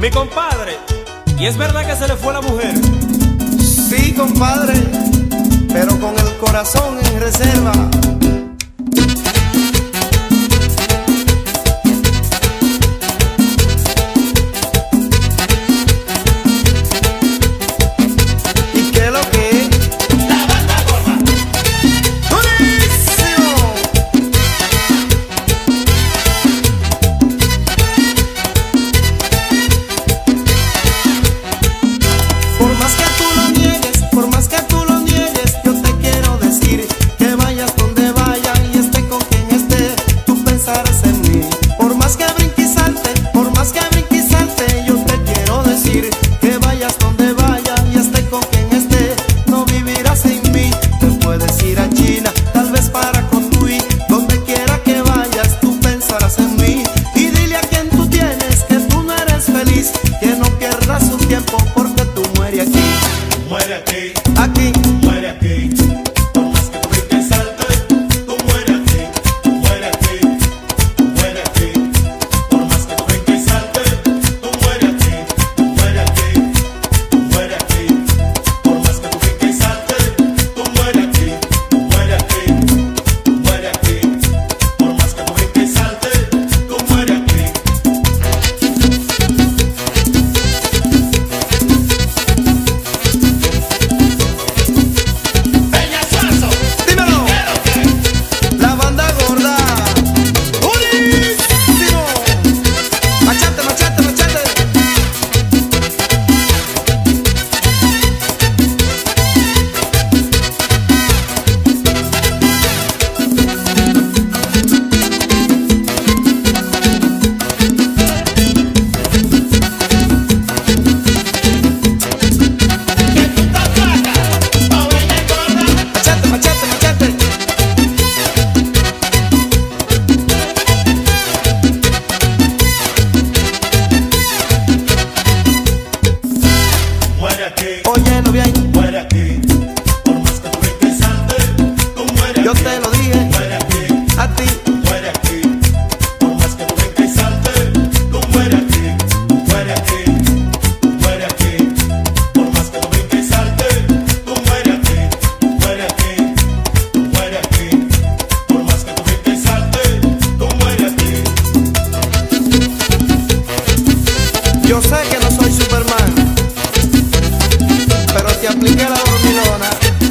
Mi compadre, ¿y es verdad que se le fue la mujer? Sí, compadre, pero con el corazón en reserva. Aquí, muere aquí. Por más que tú brinques y saltes, tú muere aquí. Muere aquí, muere aquí. Por más que tú brinques y saltes, tú muere aquí. Muere aquí, muere aquí. Por más que tú brinques y saltes, tú muere aquí. Muere aquí, muere aquí. Por más que tú brinques y saltes, tú muere aquí. óyelo bien. Muere aquí. Por más que tú brinques y saltes, tú mueres aquí. Yo te lo dije. Muere aquí. A ti. Muere aquí. Por más que tú brinques y saltes, tú mueres aquí. Muere aquí. Muere aquí. Por más que tú brinques y saltes, tú mueres aquí. Muere aquí. Muere aquí. Por más que tú brinques y saltes, tú mueres aquí. Yo sé que no soy Superman, pero te apliqué la dormilona.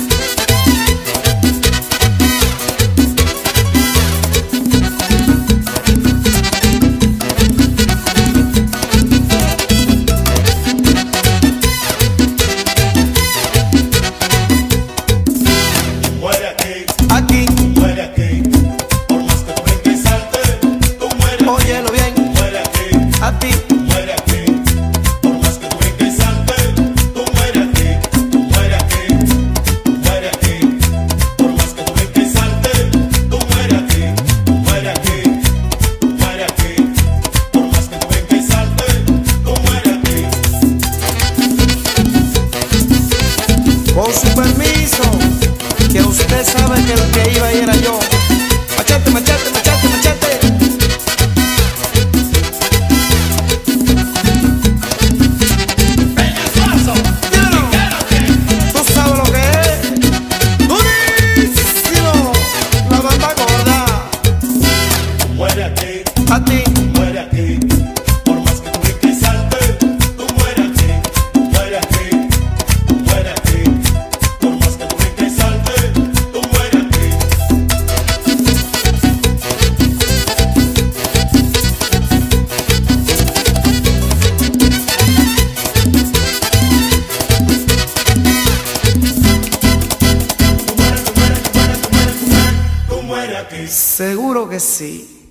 Muere aquí. Aquí. Muere aquí. Por más que tú brinques y saltes, tú mueres aquí. Óyelo bien. Muere aquí. A ti. Muere aquí. Por más que tú brinques y saltes, tú mueres aquí. Muere aquí. Muere aquí. Por más que tú brinques y saltes, tú mueres aquí. Muere aquí. Muere aquí. Por más que tú brinques y saltes, tú mueres aquí. Con su permiso, que usted sabe que el que iba ahí era yo. Machete, machete, machete, machete. Tú sabes lo que es. Durísimo. La banda gorda. Muere aquí. A ti. Muere aquí. Por más que tú brinques y saltes, tú mueres aquí. Muere aquí. Muere aquí. Por más que tú brinques y saltes, tú mueres aquí. Tú mueres aquí. Seguro que sí.